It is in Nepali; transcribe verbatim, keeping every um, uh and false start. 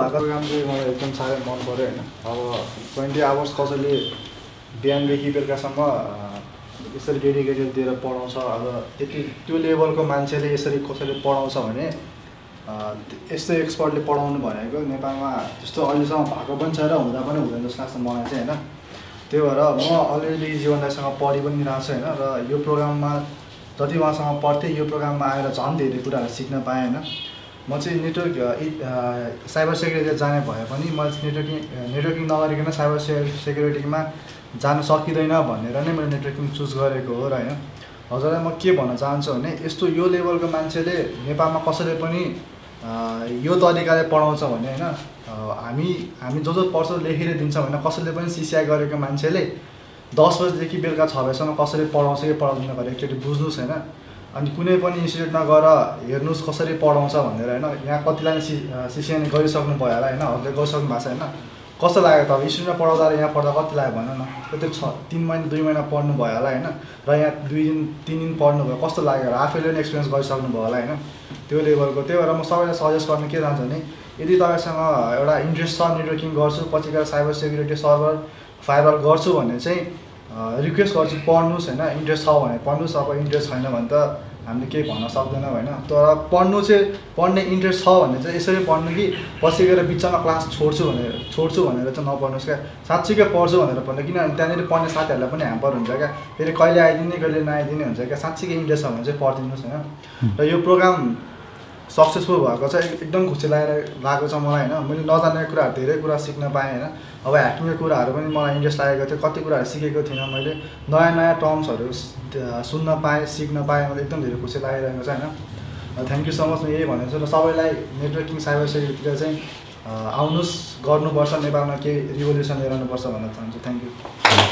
भएको काम चाहिँ मलाई एकदम साह्रै मन पर्यो होइन। अब ट्वेन्टी आवर्स कसैले बिहानदेखि बेलुकासम्म यसरी डेडिकेटेड दिएर पढाउँछ। अब त्यति त्यो लेभलको मान्छेले यसरी कसैले पढाउँछ भने यस्तै एक्सपर्टले पढाउनु भनेको नेपालमा त्यस्तो अहिलेसम्म भएको पनि छैन, हुँदा पनि हुँदैन जस्तो लाग्छ मलाई चाहिँ होइन। त्यही भएर म अलिअलि जीवन दाइसँग पढि पनि रहेको छु होइन। र यो प्रोग्राममा जति उहाँसँग पढ्थेँ यो प्रोग्राममा आएर झन् धेरै कुराहरू सिक्न पाएँ होइन। म चाहिँ नेटवर्क साइबर सेक्युरिटी जाने भए पनि म नेटवर्किङ नेटवर्किङ नगरिकन साइबर सेक्युरिटीमा जान सकिँदैन भनेर नै मैले नेटवर्किङ चुज गरेको हो र होइन। हजुरलाई म के भन्न चाहन्छु भने यस्तो यो लेभलको मान्छेले नेपालमा कसैले पनि यो तरिकाले पढाउँछ भने होइन, हामी हामी जो जो पढ्छौँ लेखेर दिन्छ भने कसैले पनि सिसिआई गरेको मान्छेले दस बजीदेखि बेलुका छ बजीसम्म कसरी पढाउँछ कि पढाउँदैन भनेर एकचोटि बुझ्नुहोस् होइन। अनि कुनै पनि इन्स्टिट्युटमा गएर हेर्नुहोस् कसरी पढाउँछ भनेर होइन। यहाँ कतिलाई सि सिसिआई गरिसक्नु भयो होला होइन, हजुरले गरिसक्नु भएको छ होइन। कस्तो लाग्यो त अब इन्स्टिट्युटमा पढाउँदा र यहाँ पढ्दा कति लाग्यो भन न। त्यो छ तिन महिना दुई महिना पढ्नु भयो होला होइन, र यहाँ दुई दिन तिन दिन पढ्नु भयो, कस्तो लाग्यो होला आफैले पनि एक्सपिरियन्स गरिसक्नु भयो होला होइन त्यो लेभलको। त्यही भएर म सबैलाई सजेस्ट गर्न के चाहन्छु भने यदि तपाईँसँग एउटा इन्ट्रेस्ट छ नेटवर्किङ गर्छु पछि गएर साइबर सेक्युरिटी सर्भर फाइबर गर्छु भने चाहिँ रिक्वेस्ट गर्छु पढ्नुहोस् होइन। इन्ट्रेस्ट छ भने पढ्नुहोस्, अब इन्ट्रेस्ट छैन भने त हामीले केही भन्न सक्दैनौँ होइन। तर पढ्नु चाहिँ पढ्ने इन्ट्रेस्ट छ भने चाहिँ यसरी पढ्नु कि पछि गएर बिचमा क्लास छोड्छु भनेर छोड्छु भनेर चाहिँ नपढ्नुहोस् क्या। साँच्चीकै पढ्छु भनेर पढ्नु, किनभने त्यहाँनिर पढ्ने साथीहरूलाई पनि ह्याम्पर हुन्छ क्या, फेरि कहिले आइदिने कहिले नआइदिने हुन्छ क्या। साँच्चीकै इन्ट्रेस्ट छ भने चाहिँ पढिदिनुहोस् होइन। र यो प्रोग्राम सक्सेसफुल भएको चाहिँ एकदम खुसी लागेर लागेको छ मलाई होइन। मैले नजानेको कुराहरू धेरै कुरा सिक्न पाएँ होइन। अब ह्याकिङको कुराहरू पनि मलाई इन्ट्रेस्ट लागेको थियो, कति कुराहरू सिकेको थिइनँ मैले, नयाँ नयाँ टर्म्सहरू सुन्न पाएँ सिक्न पाएँ, मलाई एकदम धेरै खुसी लागिरहेको छ होइन। Thank you so much. म यही भनेको छु र सबैलाई नेटवर्किङ साइबर सेक्युरिटीतिर चाहिँ आउनुहोस्, गर्नुपर्छ, नेपालमा केही रिभोल्युसन लिएर आउनुपर्छ भन्न चाहन्छु। Thank you.